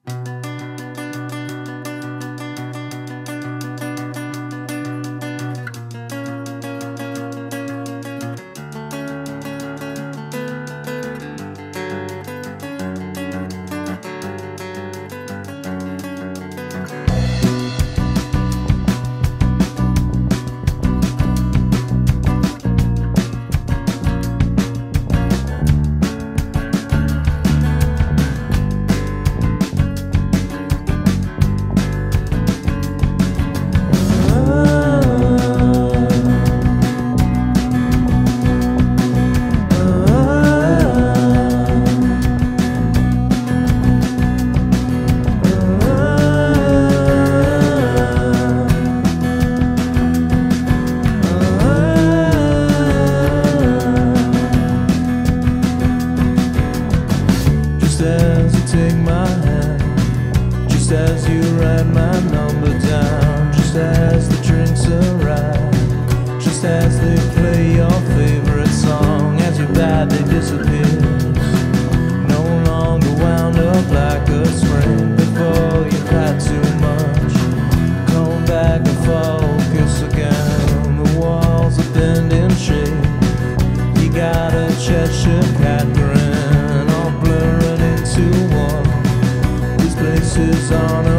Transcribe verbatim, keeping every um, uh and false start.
Just as you take my hand, just as you write my number down, just as the drinks arrive, just as they play your favorite song, as your bad day disappears, no longer wound up like a spring. Before you've had too much, come back and focus again. The walls are bending shape, you got a Cheshire cat grin, all blurring into one. This place is on a